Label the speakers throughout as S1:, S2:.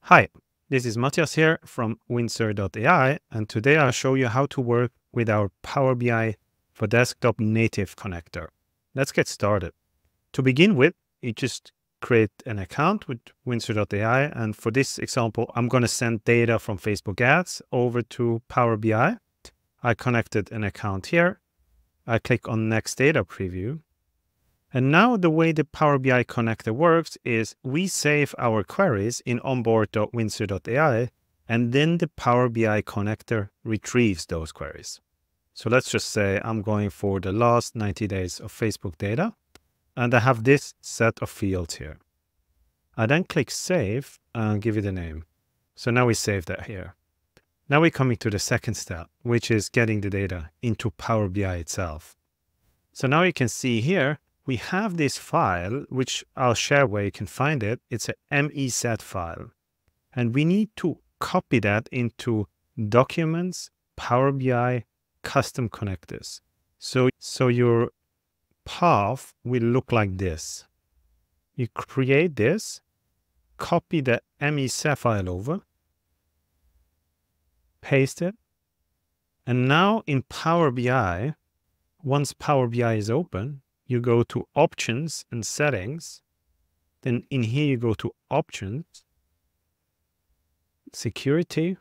S1: Hi, this is Matthias here from Windsor.ai, and today I'll show you how to work with our Power BI for Desktop native connector. Let's get started. To begin with, you just create an account with Windsor.ai, and for this example, I'm going to send data from Facebook ads over to Power BI. I connected an account here. I click on Next Data Preview. And now the way the Power BI connector works is we save our queries in onboard.windsor.ai, and then the Power BI connector retrieves those queries. So let's just say I'm going for the last 90 days of Facebook data, and I have this set of fields here. I then click Save and give it a name. So now we save that here. Now we're coming to the second step, which is getting the data into Power BI itself. So now you can see here, we have this file, which I'll share where you can find it. It's a MEZ file. And we need to copy that into Documents, Power BI, Custom Connectors. So your path will look like this. You create this, copy the MEZ file over, paste it. And now in Power BI, once Power BI is open, you go to Options and Settings. Then in here, you go to Options, Security.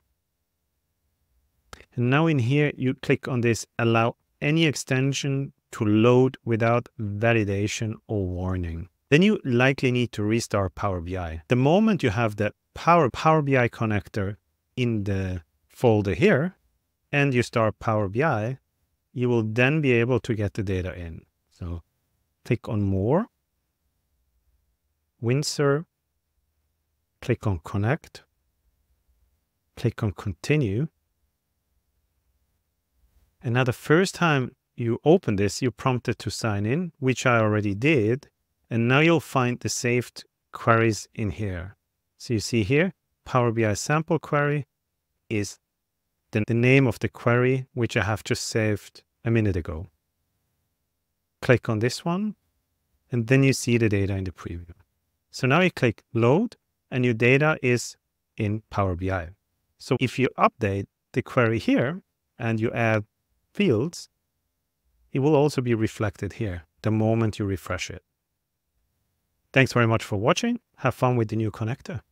S1: And now in here, you click on this Allow any extension to load without validation or warning. Then you likely need to restart Power BI. The moment you have the Power BI connector in the folder here, and you start Power BI, you will then be able to get the data in. So click on More, Windsor, click on Connect, click on Continue. And now the first time you open this, you're prompted to sign in, which I already did. And now you'll find the saved queries in here. So you see here, Power BI sample query is the name of the query, which I have just saved a minute ago. Click on this one, and then you see the data in the preview. So now you click Load, and your data is in Power BI. So if you update the query here, and you add fields, it will also be reflected here the moment you refresh it. Thanks very much for watching. Have fun with the new connector.